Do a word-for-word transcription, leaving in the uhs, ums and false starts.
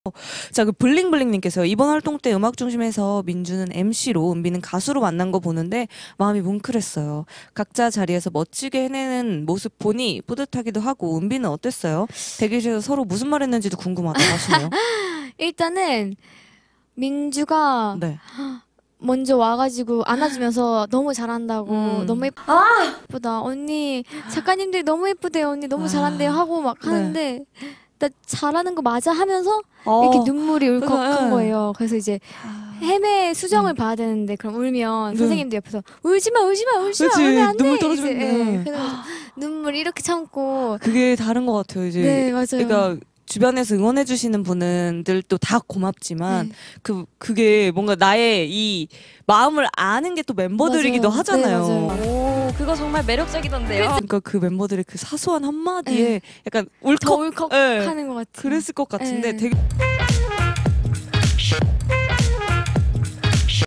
자, 그 블링블링님께서 이번 활동 때 음악 중심에서 민주는 엠시로 은비는 가수로 만난 거 보는데 마음이 뭉클했어요. 각자 자리에서 멋지게 해내는 모습 보니 뿌듯하기도 하고 은비는 어땠어요? 대기실에서 서로 무슨 말 했는지도 궁금하다고 하시네요. 일단은 민주가 네. 먼저 와가지고 안아주면서 너무 잘한다고 음. 너무 예쁘다 언니 작가님들이 너무 예쁘대요 언니 너무 아. 잘한대요 하고 막 네. 하는데 나 잘하는 거 맞아 하면서 어. 이렇게 눈물이 울컥한 네. 거예요. 그래서 이제 헤매 수정을 음. 봐야 되는데 그럼 울면 네. 선생님도 옆에서 울지마 울지마 울지마 그치, 울면 안 돼. 눈물 떨어지면 이제, 돼. 예, 그래서 눈물 이렇게 참고 그게 다른 것 같아요. 이제 네 맞아요. 그러니까 주변에서 응원해 주시는 분들도 다 고맙지만 네. 그 그게 뭔가 나의 이 마음을 아는 게 또 멤버들이기도 맞아요. 하잖아요. 네, 맞아요. 오, 그거 정말 매력적이던데요. 그러니까 그 멤버들의 그 사소한 한마디에 네. 약간 더 울컥 울컥 예, 하는 것 같아요. 그랬을 것 같은데 네. 되게